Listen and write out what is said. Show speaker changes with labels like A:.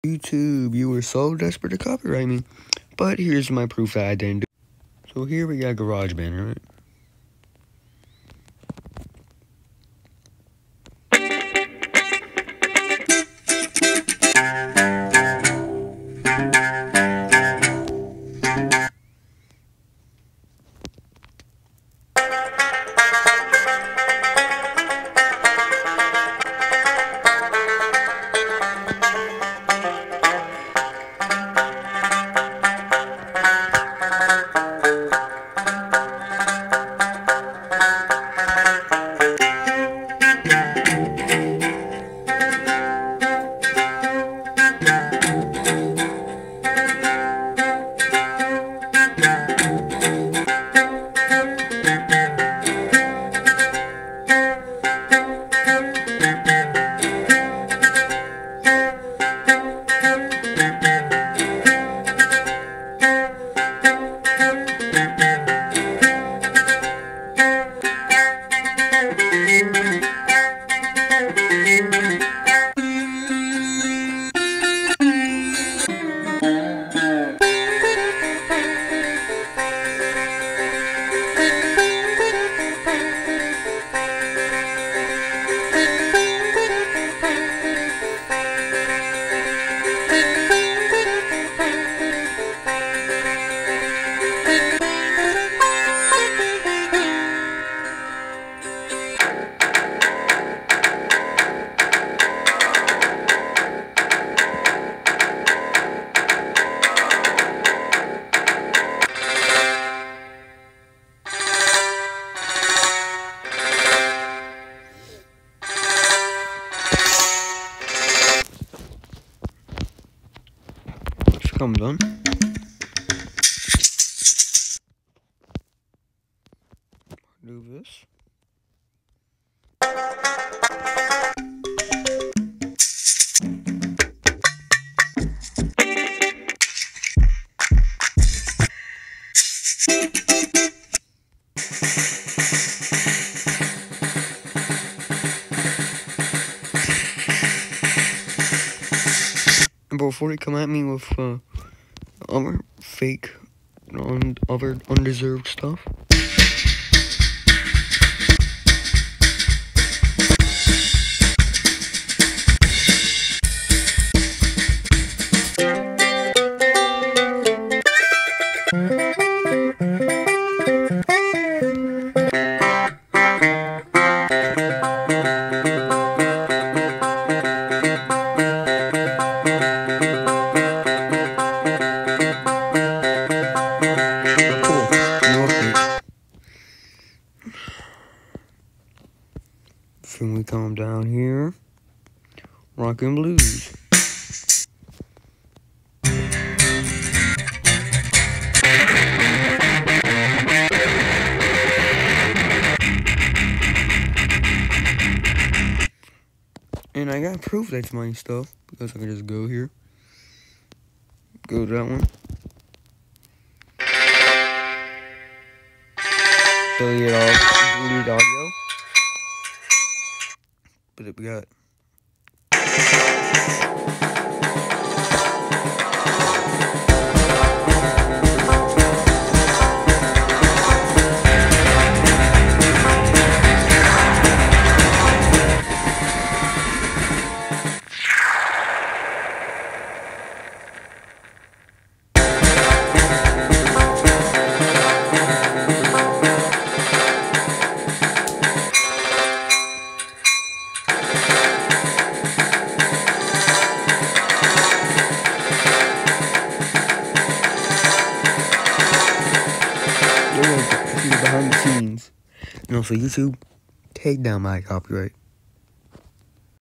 A: YouTube, you were so desperate to copyright me. But here's my proof that I didn't do it. So here we got GarageBand, right? I'm done. Do this. And before they come at me with other fake, other undeserved stuff. Then we come down here, rock and blues. And I got proof that's my stuff, because I can just go here, go to that one. Delete audio. But we got behind the scenes. And also YouTube, take down my copyright.